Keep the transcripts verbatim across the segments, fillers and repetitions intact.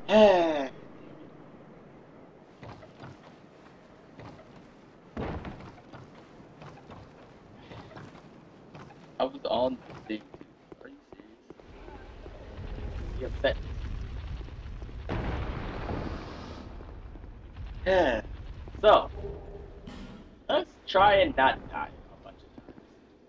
Hey. I was on the thing. Are you serious? You upset me. Yeah. So, let's try and not die a bunch of times.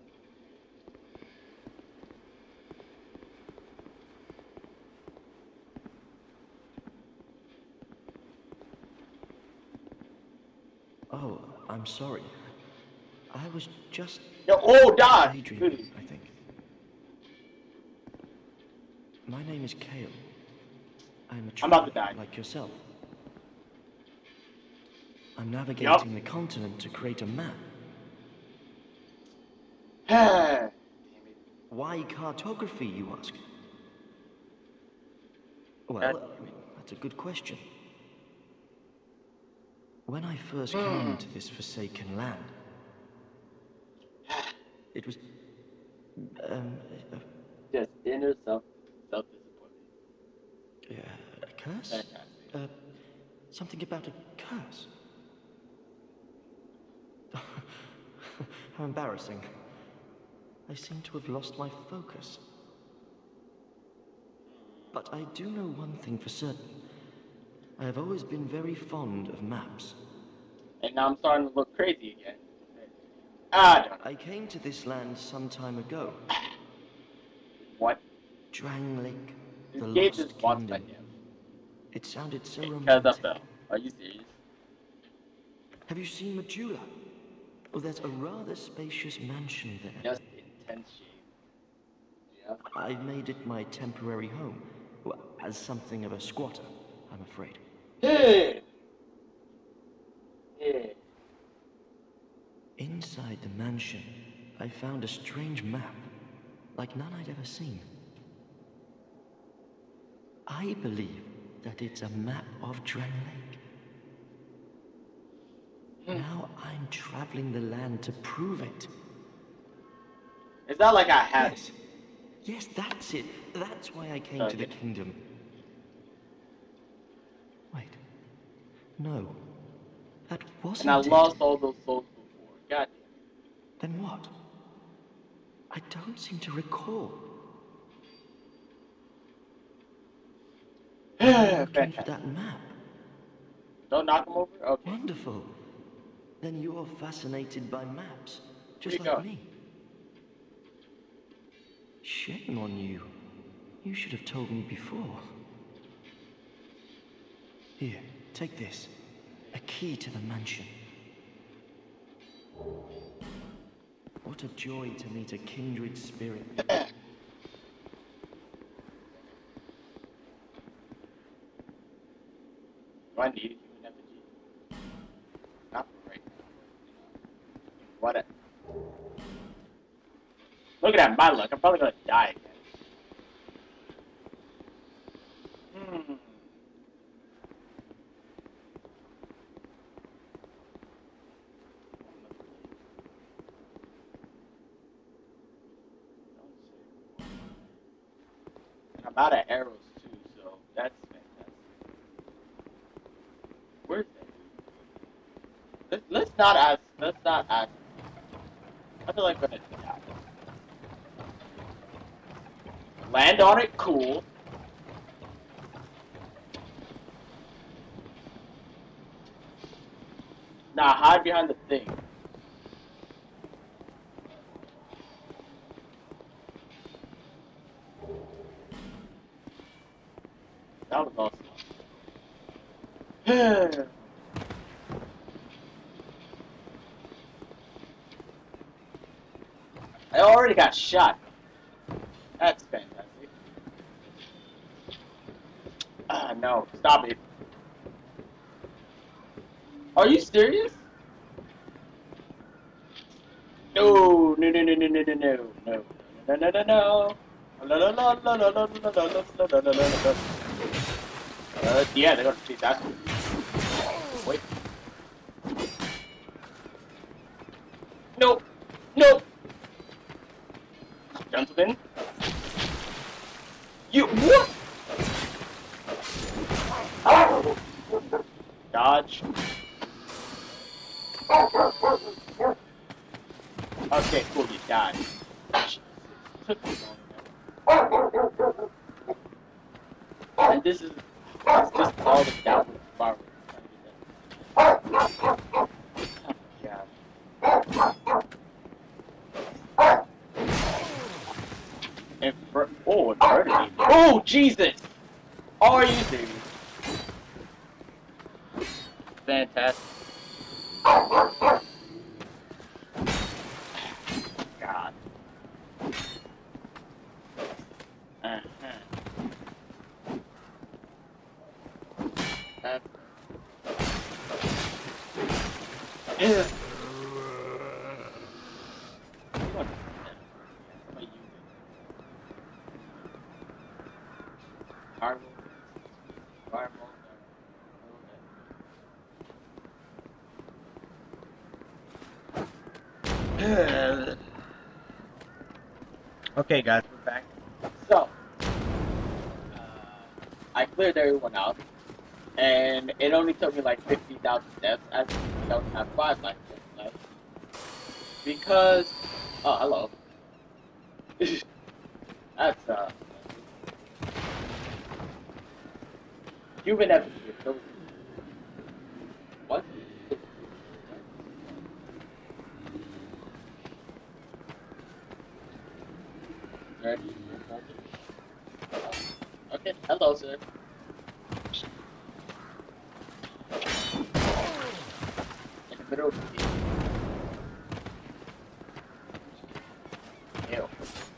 Oh, I'm sorry. I was just No, oh, die! daydreaming, I think. My name is Kale. I'm a I'm about to traveler die. like yourself. I'm navigating Yup. the continent to create a map. Damn it. Why cartography, you ask? Well, God. that's a good question. When I first Hmm. came to this forsaken land, it was um, uh, Just inner self self disappointment. uh, a curse? Fantastic. Uh, something about a curse? How embarrassing. I seem to have lost my focus. But I do know one thing for certain. I have always been very fond of maps. And now I'm starting to look crazy again. Ah, darn. I came to this land some time ago. What? Drang Lake, This the game just Lost wants my Kingdom. death. It sounded so Because of romantic. them. Are you serious? Have you seen Majula? Oh, there's a rather spacious mansion there. Just intense shame. Yeah. I've made it my temporary home. Well, as something of a squatter, I'm afraid. Hey. Yeah. Inside the mansion, I found a strange map, like none I'd ever seen. I believe that it's a map of Drang Lake. Hmm. Now I'm traveling the land to prove it. It's not like I have. Yes. Yes, that's it. That's why I came Oh, to the yeah. kingdom. Wait. No. That And I wasn't it. lost all those souls before. God damn. Then what? I don't seem to recall. Are you looking for Fantastic. that map? Don't knock him over? Okay. Wonderful. Then you're fascinated by maps, Where just you like go? me. Shame on you. You should have told me before. Here, take this. A key to the mansion. What a joy to meet a kindred spirit. Do I need a human effigy? Not for right now. What a... Look at that, my luck. I'm probably gonna die again. Hmm. And I'm out of arrows too, so that's fantastic. Where's that dude? Let's, let's not ask. Let's not ask. I feel like I'm gonna die. Land on it, cool. Nah, hide behind the thing. That was awesome. I already got shot. That's fantastic. Ah, no. Stop it. Are you serious? No, no, no, no, no, no, no, no, no, no, no, no, no. La la la la la la la la la la la la la. Uh, yeah, they're gonna chase that. Wait. No, no. Gentlemen. You what? dodge. Okay, cool, you died. Jesus. Took me long enough. And this is, it's just all the downward spiral. Oh my god. And for, oh, it murdered me. Oh, Jesus! Are you serious? Fantastic. God. Uh-huh. That's... Yeah. Okay, guys, we're back. So, uh, I cleared everyone out, and it only took me like fifty thousand steps. I don't have five life left because. Oh, hello. That's uh. Human effigy. What? Right. Okay, hello, sir. In the middle of the game. Ew.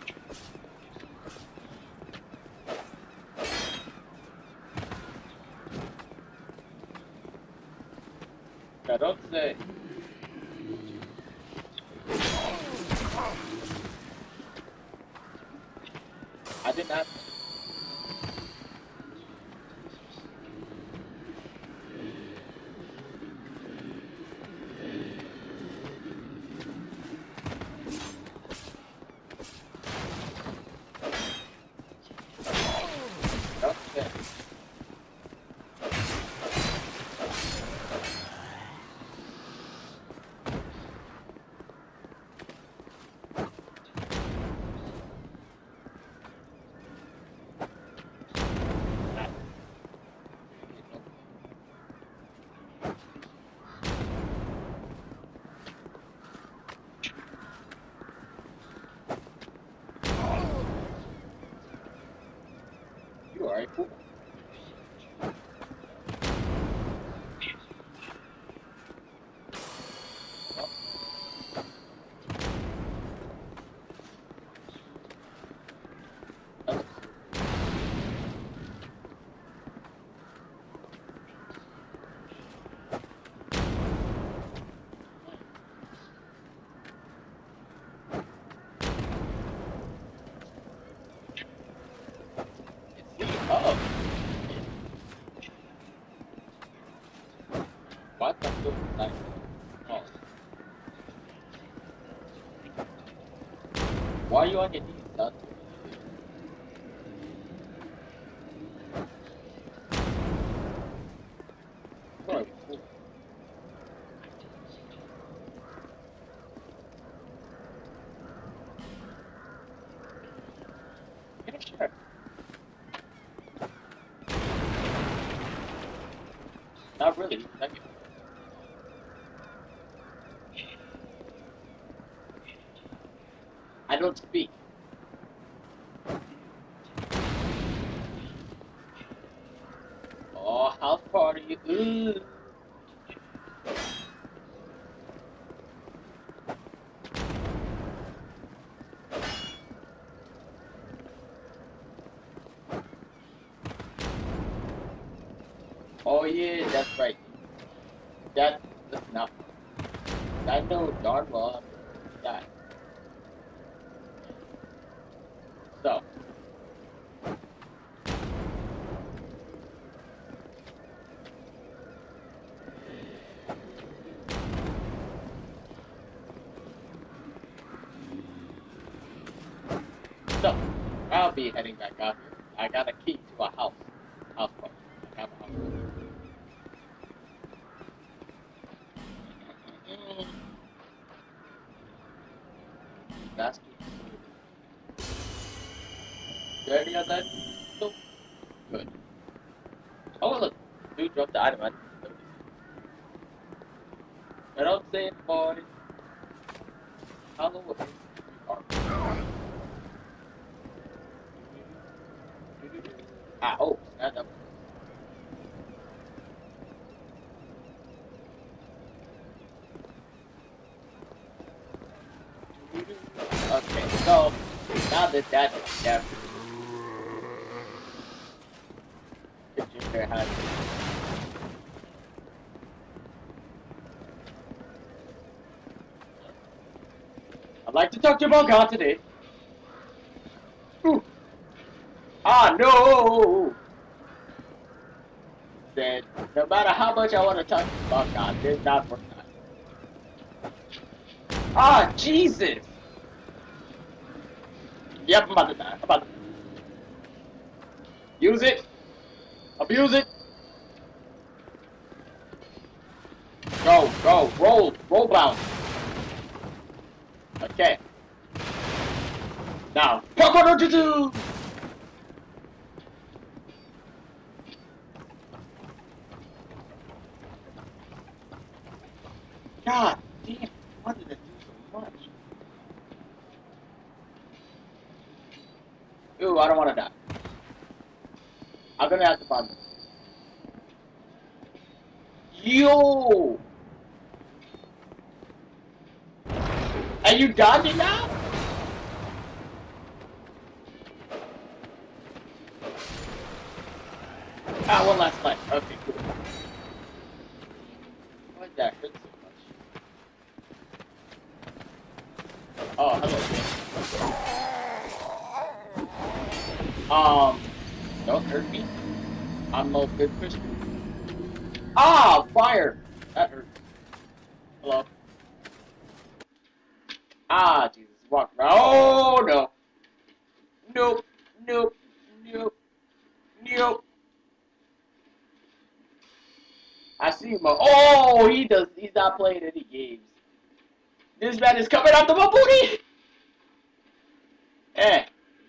I don't say. I did not. Okay. You are a fool. Oh. What the fuck? Like, oh. Why are you on your knees, son? You are a fool. Yeah, sure. Not really. Like, I don't speak. Oh, house party. Ooh. Oh yeah, that's right. That that's not. I know darn well that. So. So, I'll be heading back out here. I got a key to a house. House party. I have a house party. there any of that? Nope. Good. Oh, look. Dude dropped the item. I didn't notice it. You know what I'm saying, boys? Hello, what is Ah, oh, snap that. Okay, so now that that's yeah, get your fair hand. I'd like to talk to you about God today. Ooh. Ah, no! Said, no matter how much I want to talk to you about God, there's not more time. Ah, Jesus! Yep, I'm about to die. I'm about to use it. Abuse it. Go, go, roll, roll bounce. Okay. Now, Papa no Jutsu! God damn, why did I do so much? Ooh, I don't want to die. I'm gonna have to find this. Yo! Are you dodging now? Ah, one last life. Okay, cool. Why did that hurt so much? Oh, hello, man. Um, don't hurt me. I'm no good Christian. Ah, fire! That hurt. Hello. Ah, Jesus, walk around. Oh, no. Nope, nope, nope, nope. I see him. Oh, he does. He's not playing any games. This man is coming after my booty. Eh.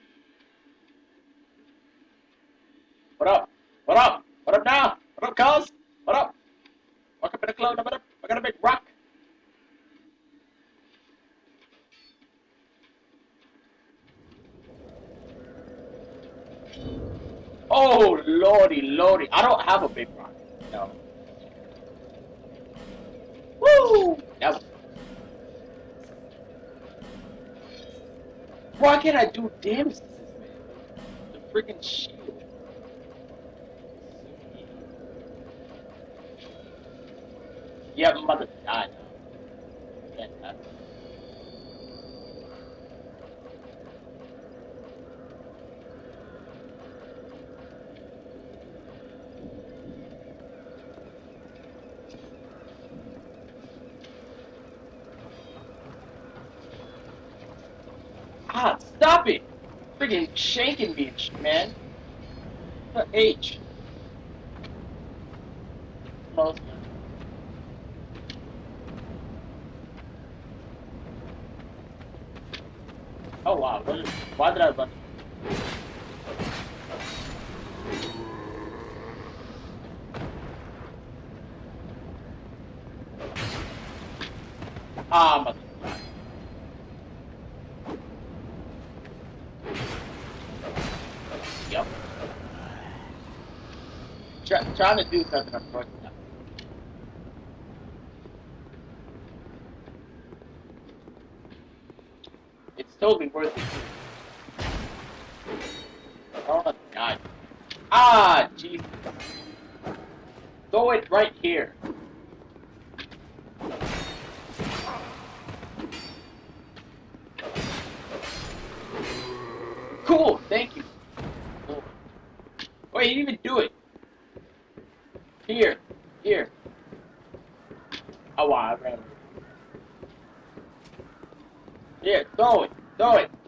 What up? What up? What up now? What up, cuz? What up? Welcome to the club. What up? I got a big rock. Oh, lordy, lordy. I don't have a big rock. No. Woo! That was fun. Why can't I do damage to this man? The freaking shield. Yeah, I'm about to die now. Fantastic. Ah, stop it! Freaking shaking me, man. What H? Close. Oh wow, what is, why did I run? Ah, I'm about to die. Yep. Try, trying to do something, I'm fucking up. It's totally worth it. Oh my god. Ah, Jesus. Throw it right here. Cool, thank you. Cool. Wait, you didn't even do it. Here, here. Oh wow, I ran away. Here, throw it, throw it.